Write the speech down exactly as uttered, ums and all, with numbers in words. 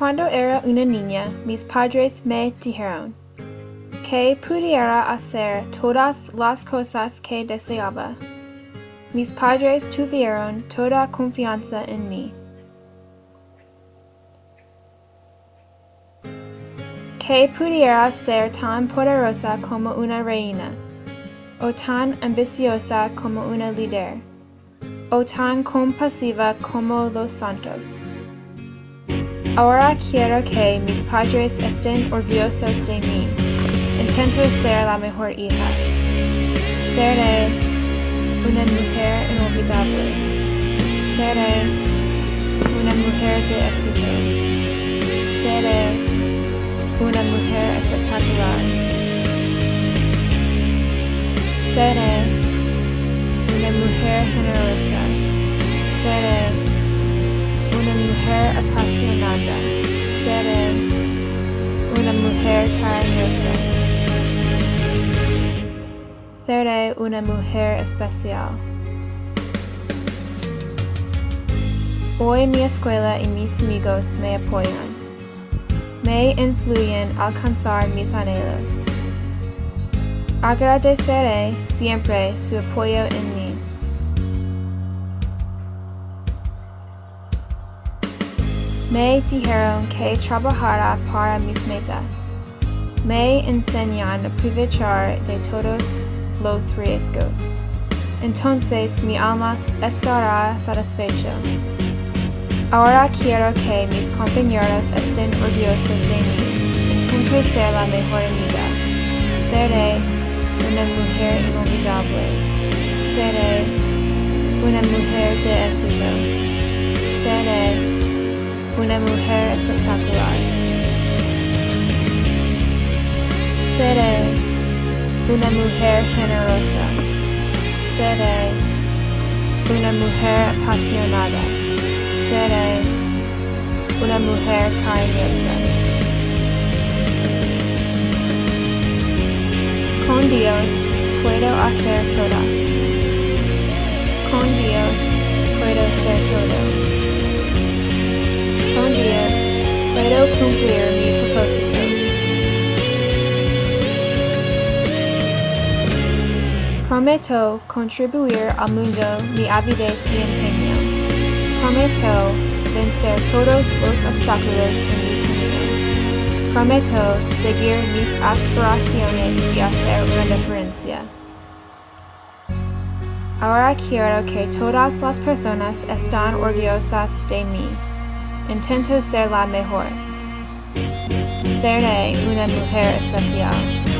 Cuando era una niña, mis padres me dijeron que pudiera hacer todas las cosas que deseaba. Mis padres tuvieron toda confianza en mí. Que pudiera ser tan poderosa como una reina, o tan ambiciosa como una líder, o tan compasiva como los santos. Ahora quiero que mis padres estén orgullosos de mí. Intento ser la mejor hija. Seré una mujer inolvidable. Seré una mujer de éxito. Seré una mujer espectacular. Seré una mujer generosa. Seré una mujer apasionada. Seré una mujer cariñosa. Seré una mujer especial. Hoy en mi escuela y mis amigos me apoyan. Me influyen a alcanzar mis anhelos. Agradeceré siempre su apoyo en mí. Me dijeron que trabajara para mis metas. Me enseñan a aprovechar de todos los riesgos. Entonces mi alma estará satisfecha. Ahora quiero que mis compañeros estén orgullosos de mí. Intento ser la mejor amiga. Seré una mujer inolvidable. Seré una mujer de éxito. Seré una mujer espectacular. Seré una mujer generosa. Seré una mujer apasionada. Seré una mujer cariñosa. Con Dios puedo hacer todas. Con Dios puedo ser todo. Con Dios puedo cumplir mi propósito. Prometo contribuir al mundo mi avidez y empeño. Prometo vencer todos los obstáculos en mi camino. Prometo seguir mis aspiraciones y hacer una diferencia. Ahora quiero que todas las personas estén orgullosas de mí. Intento ser la mejor. Seré una mujer especial.